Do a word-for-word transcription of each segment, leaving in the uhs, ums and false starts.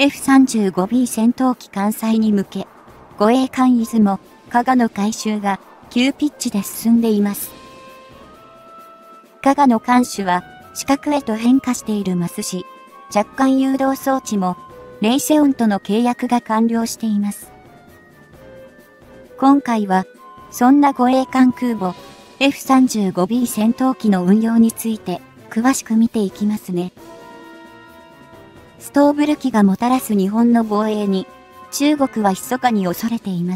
エフさんじゅうごビー 戦闘機艦載に向け、護衛艦出雲、加賀の改修が急ピッチで進んでいます。加賀の艦首は四角へと変化しているますし、着艦誘導装置もレイセオンとの契約が完了しています。今回は、そんな護衛艦空母 エフさんじゅうごビー 戦闘機の運用について詳しく見ていきますね。ストーブル機がもたらす日本の防衛に中国は密かに恐れています。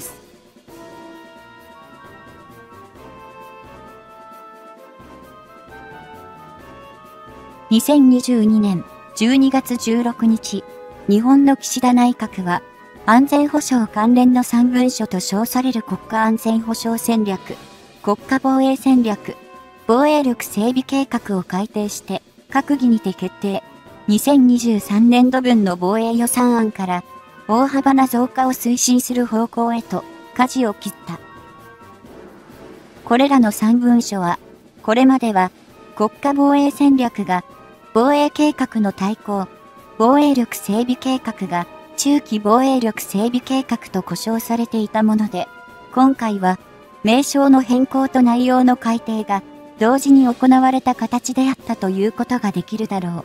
にせんにじゅうにねんじゅうにがつじゅうろくにち、日本の岸田内閣は安全保障関連のさん文書と称される国家安全保障戦略、国家防衛戦略、防衛力整備計画を改定して閣議にて決定。にせんにじゅうさんねんどぶんの防衛予算案から大幅な増加を推進する方向へと舵を切った。これらのさん文書は、これまでは国家防衛戦略が防衛計画の大綱、防衛力整備計画が中期防衛力整備計画と呼称されていたもので、今回は名称の変更と内容の改定が同時に行われた形であったということができるだろう。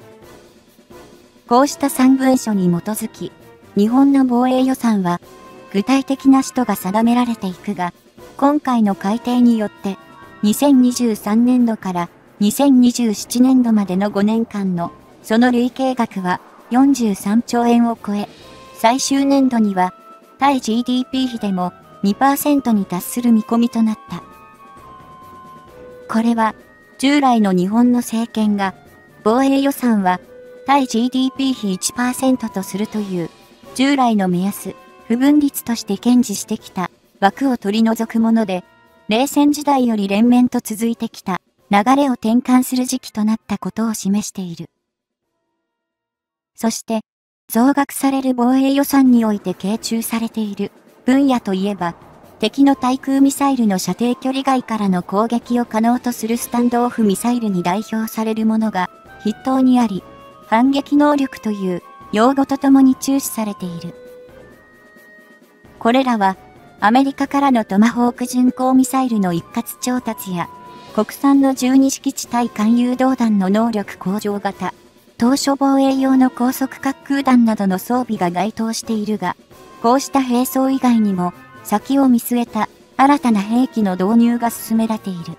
こうしたさん文書に基づき、日本の防衛予算は具体的な使途が定められていくが、今回の改定によってにせんにじゅうさんねんどからにせんにじゅうななねんどまでのごねんかんのその累計額はよんじゅうさんちょうえんを超え、最終年度には対 ジーディーピー 比でも にパーセント に達する見込みとなった。これは従来の日本の政権が防衛予算は対 ジーディーピー 比 いちパーセント とするという従来の目安、不分率として堅持してきた枠を取り除くもので、冷戦時代より連綿と続いてきた流れを転換する時期となったことを示している。そして、増額される防衛予算において傾注されている分野といえば、敵の対空ミサイルの射程距離外からの攻撃を可能とするスタンドオフミサイルに代表されるものが筆頭にあり、反撃能力という用語とともに注視されている。これらは、アメリカからのトマホーク巡航ミサイルの一括調達や、国産のじゅうに式地対艦誘導弾の能力向上型、島嶼防衛用の高速滑空弾などの装備が該当しているが、こうした兵装以外にも、先を見据えた新たな兵器の導入が進められている。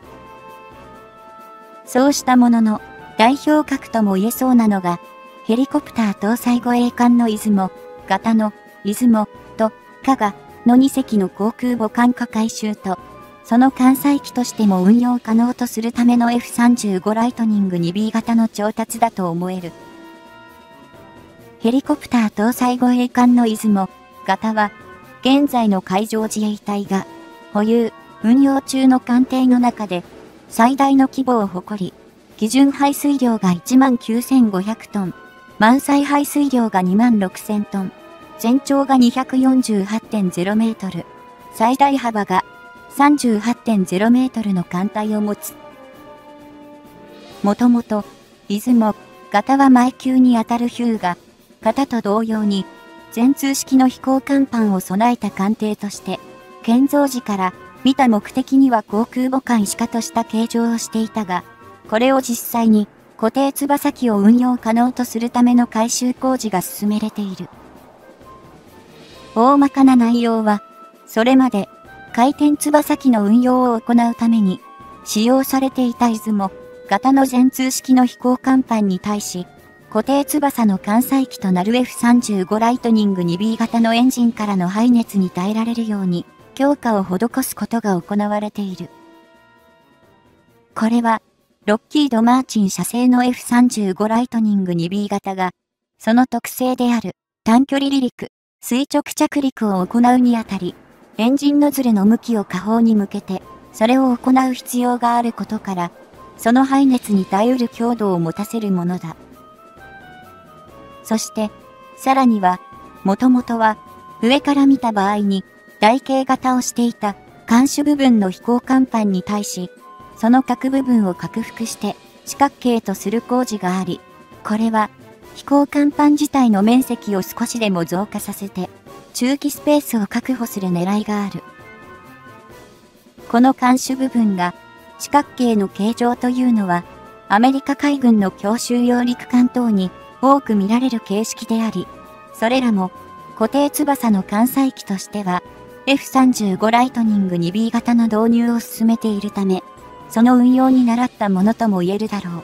そうしたものの、代表格とも言えそうなのが、ヘリコプター搭載護衛艦の出雲、型の出雲と加賀のにせきの航空母艦化改修と、その艦載機としても運用可能とするための エフさんじゅうご ライトニング にビー 型の調達だと思える。ヘリコプター搭載護衛艦の出雲、型は、現在の海上自衛隊が保有、運用中の艦艇の中で最大の規模を誇り、基準排水量が いちまんきゅうせんごひゃくトン、満載排水量が にまんろくせんトン、全長が にひゃくよんじゅうはちてんゼロ メートル、最大幅が さんじゅうはちてんゼロ メートルの艦隊を持つ。もともと、出雲、型は前級にあたるヒューガ、型と同様に、全通式の飛行甲板を備えた艦艇として、建造時から見た目的には航空母艦しかとした形状をしていたが、これを実際に固定翼機を運用可能とするための改修工事が進められている。大まかな内容は、それまで回転翼機の運用を行うために使用されていた出雲型の全通式の飛行甲板に対し、固定翼の艦載機となる エフさんじゅうご ライトニング にビー 型のエンジンからの排熱に耐えられるように強化を施すことが行われている。これは、ロッキード・マーチン社製の エフさんじゅうご ライトニング にビー 型が、その特性である短距離離陸、垂直着陸を行うにあたり、エンジンノズルの向きを下方に向けて、それを行う必要があることから、その排熱に耐えうる強度を持たせるものだ。そして、さらには、もともとは、上から見た場合に、台形型をしていた、艦首部分の飛行甲板に対し、その角部分を拡幅して、四角形とする工事があり、これは、 飛行甲板自体の面積を少しでも増加させて、駐機スペースを確保する狙いがある。この艦首部分が四角形の形状というのは、アメリカ海軍の強襲揚陸艦等に多く見られる形式であり、それらも固定翼の艦載機としては エフさんじゅうご ライトニング ツービー 型の導入を進めているため、その運用に倣ったものとも言えるだろう。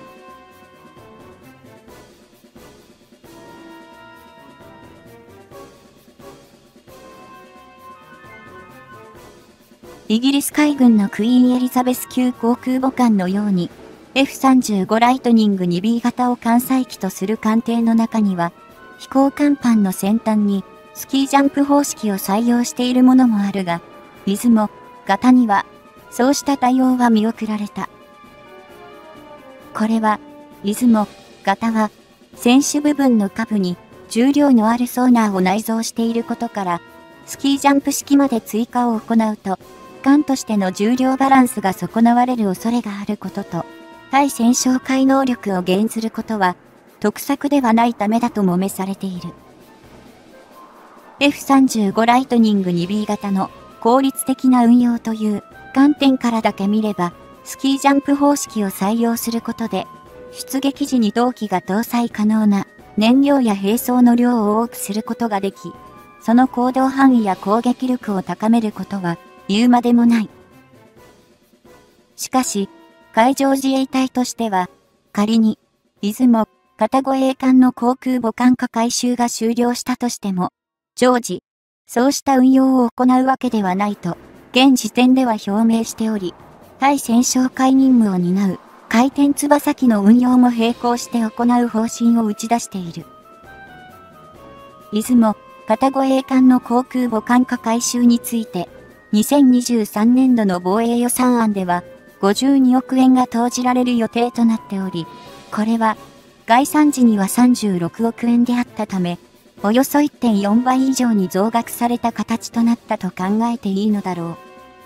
イギリス海軍のクイーンエリザベス級航空母艦のように エフさんじゅうご ライトニング ツービー 型を艦載機とする艦艇の中には、飛行甲板の先端にスキージャンプ方式を採用しているものもあるが、出雲型にはそうした対応は見送られた。これは、出雲型は船首部分の下部に重量のあるソーナーを内蔵していることから、スキージャンプ式まで追加を行うと、艦としての重量バランスが損なわれる恐れがあることと、対戦勝回能力を減ずることは、得策ではないためだともめされている。エフさんじゅうご ライトニング ツービー 型の効率的な運用という観点からだけ見れば、スキージャンプ方式を採用することで、出撃時に同機が搭載可能な燃料や兵装の量を多くすることができ、その行動範囲や攻撃力を高めることは言うまでもない。しかし、海上自衛隊としては、仮に、出雲型護衛艦の航空母艦化改修が終了したとしても、常時、そうした運用を行うわけではないと、現時点では表明しており、対戦勝回任務を担う回転翼機の運用も並行して行う方針を打ち出している。出雲型護衛艦の航空母艦化改修について、にせんにじゅうさんねんどの防衛予算案では、ごじゅうにおくえんが投じられる予定となっており、これは、概算時にはさんじゅうろくおくえんであったため、およそ いってんよんばい以上に増額された形となったと考えていいのだろう。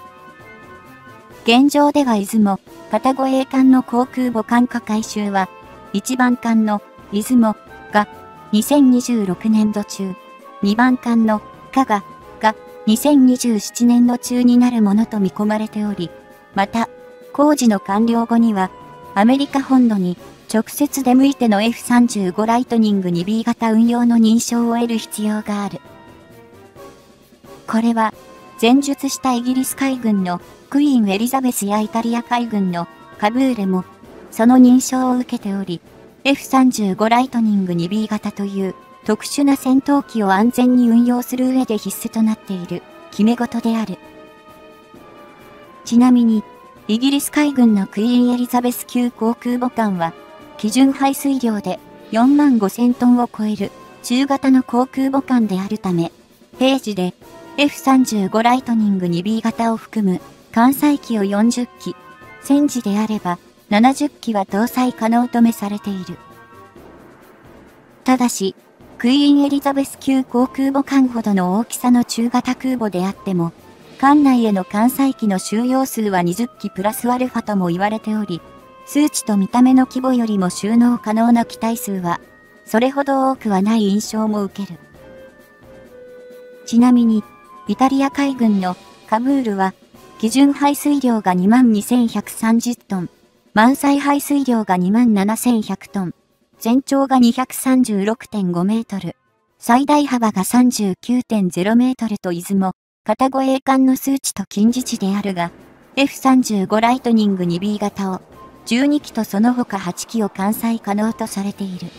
現状では出雲型護衛艦の航空母艦化改修は、いちばん艦の出雲がにせんにじゅうろくねんど中、にばん艦の加賀がにせんにじゅうななねんど中になるものと見込まれており、また、工事の完了後には、アメリカ本土に直接出向いての エフさんじゅうご ライトニング ツービー 型運用の認証を得る必要がある。これは、前述したイギリス海軍のクイーンエリザベスやイタリア海軍のカブーレも、その認証を受けており、エフさんじゅうご ライトニング ツービー 型という特殊な戦闘機を安全に運用する上で必須となっている決め事である。ちなみに、イギリス海軍のクイーンエリザベス級航空母艦は、基準排水量でよんまんごせんトンを超える中型の航空母艦であるため、平時で エフさんじゅうご ライトニング ツービー 型を含む艦載機をよんじゅっき、戦時であればななじゅっきは搭載可能とめされている。ただし、クイーンエリザベス級航空母艦ほどの大きさの中型空母であっても、艦内への艦載機の収容数はにじゅっきプラスアルファとも言われており、数値と見た目の規模よりも収納可能な機体数は、それほど多くはない印象も受ける。ちなみに、イタリア海軍のカブールは、基準排水量が にまんにせんひゃくさんじゅっトン、満載排水量が にまんななせんひゃくトン、全長が にひゃくさんじゅうろくてんごメートル、最大幅が さんじゅうきゅうてんゼロメートルと出雲、型護衛艦の数値と近似値であるが、エフさんじゅうご ライトニング ツービー 型をじゅうにきとその他はちきを艦載可能とされている。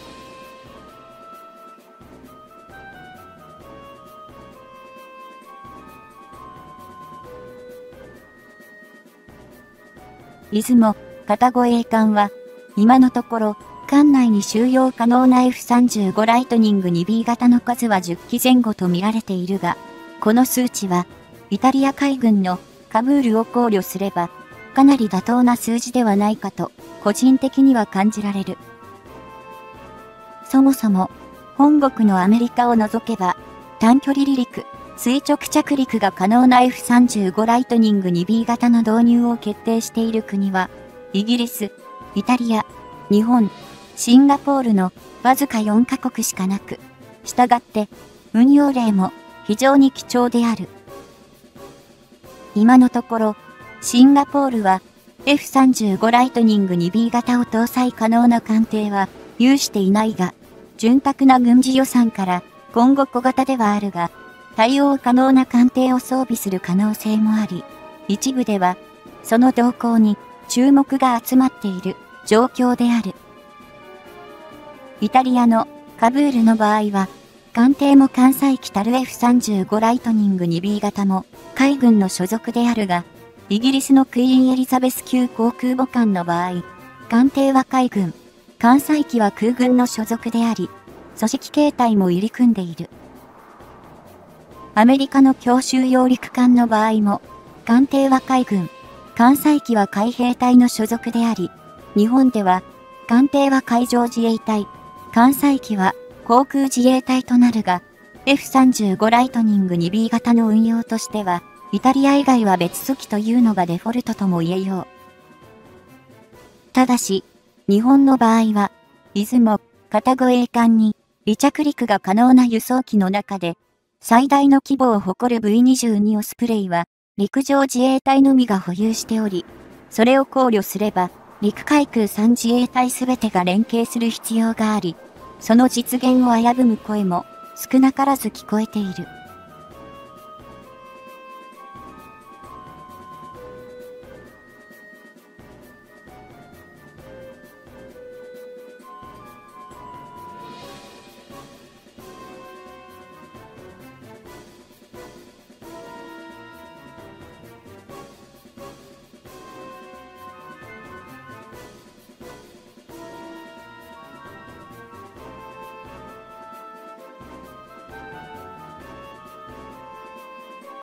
出雲型護衛艦は、今のところ、艦内に収容可能な エフさんじゅうご ライトニング ツービー 型の数はじゅっきぜん後と見られているが、この数値は、イタリア海軍のカブールを考慮すれば、かなり妥当な数字ではないかと、個人的には感じられる。そもそも、本国のアメリカを除けば、短距離離陸、垂直着陸が可能な エフさんじゅうご ライトニング ツービー 型の導入を決定している国は、イギリス、イタリア、日本、 シンガポールのわずかよんカ国しかなく、したがって運用例も非常に貴重である。今のところ、シンガポールは エフさんじゅうご ライトニング にビー 型を搭載可能な艦艇は有していないが、潤沢な軍事予算から今後小型ではあるが、対応可能な艦艇を装備する可能性もあり、一部ではその動向に注目が集まっている状況である。イタリアのカブールの場合は、艦艇も艦載機たる エフさんじゅうご ライトニング にビー 型も海軍の所属であるが、イギリスのクイーンエリザベス級航空母艦の場合、艦艇は海軍、艦載機は空軍の所属であり、組織形態も入り組んでいる。アメリカの強襲揚陸艦の場合も、艦艇は海軍、艦載機は海兵隊の所属であり、日本では、艦艇は海上自衛隊、艦載機は航空自衛隊となるが、エフさんじゅうご ライトニング にビー 型の運用としては、イタリア以外は別組機というのがデフォルトとも言えよう。ただし、日本の場合は、出雲、片護衛艦に離着陸が可能な輸送機の中で、最大の規模を誇る ブイにじゅうに オスプレイは、陸上自衛隊のみが保有しており、それを考慮すれば、陸海空さん自衛隊すべてが連携する必要があり、その実現を危ぶむ声も少なからず聞こえている。